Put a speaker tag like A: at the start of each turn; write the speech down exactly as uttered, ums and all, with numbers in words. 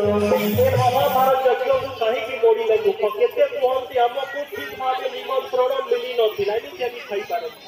A: महाभारत यज्ञ को कहीं मोड़ी दुख केते कहते आमको ठीक भाव निमंत्रण मिली नाला खाई पार